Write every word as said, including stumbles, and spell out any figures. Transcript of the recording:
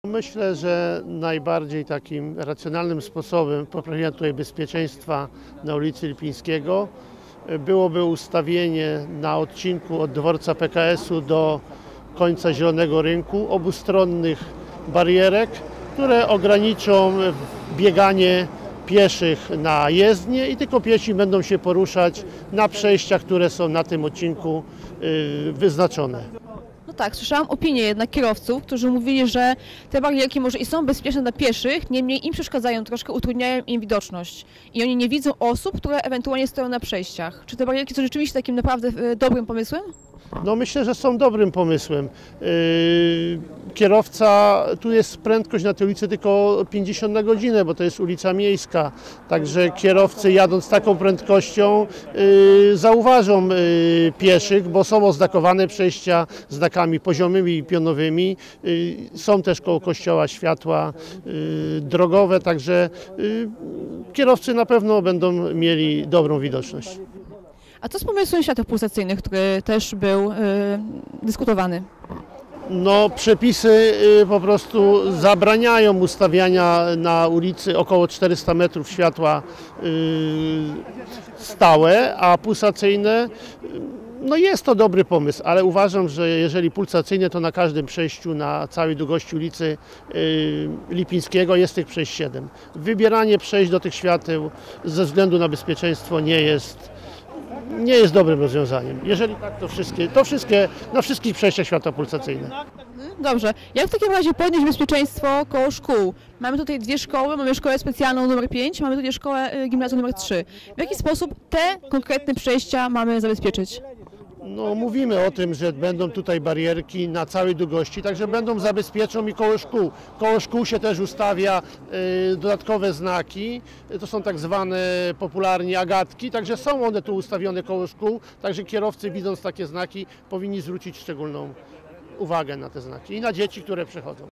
Myślę, że najbardziej takim racjonalnym sposobem poprawienia tutaj bezpieczeństwa na ulicy Lipińskiego byłoby ustawienie na odcinku od dworca P K S-u do końca Zielonego Rynku obustronnych barierek, które ograniczą bieganie pieszych na jezdnię i tylko piesi będą się poruszać na przejściach, które są na tym odcinku wyznaczone. No tak, słyszałam opinię jednak kierowców, którzy mówili, że te barierki może i są bezpieczne dla pieszych, niemniej im przeszkadzają, troszkę utrudniają im widoczność i oni nie widzą osób, które ewentualnie stoją na przejściach. Czy te barierki są rzeczywiście takim naprawdę e, dobrym pomysłem? No myślę, że są dobrym pomysłem. Yy, kierowca, tu jest prędkość na tej ulicy tylko pięćdziesiąt na godzinę, bo to jest ulica miejska. Także kierowcy jadąc taką prędkością yy, zauważą yy, pieszych, bo są oznakowane przejścia znakami poziomymi i pionowymi. Yy, są też koło kościoła światła yy, drogowe, także yy, kierowcy na pewno będą mieli dobrą widoczność. A co z pomysłem świateł pulsacyjnych, który też był y, dyskutowany? No, przepisy po prostu zabraniają ustawiania na ulicy około czterysta metrów światła stałe, a pulsacyjne, no jest to dobry pomysł, ale uważam, że jeżeli pulsacyjne, to na każdym przejściu na całej długości ulicy Lipińskiego jest tych przejść siedem. Wybieranie przejść do tych świateł ze względu na bezpieczeństwo nie jest nie jest dobrym rozwiązaniem. Jeżeli tak, to wszystkie, to wszystkie, na wszystkich przejściach światła pulsacyjne. Dobrze. Jak w takim razie podnieść bezpieczeństwo koło szkół? Mamy tutaj dwie szkoły, mamy szkołę specjalną numer pięć, mamy tutaj szkołę gimnazjum numer trzy. W jaki sposób te konkretne przejścia mamy zabezpieczyć? No, mówimy o tym, że będą tutaj barierki na całej długości, także będą zabezpieczą i koło szkół. Koło szkół się też ustawia y, dodatkowe znaki, to są tak zwane popularnie agatki, także są one tu ustawione koło szkół, także kierowcy widząc takie znaki powinni zwrócić szczególną uwagę na te znaki i na dzieci, które przechodzą.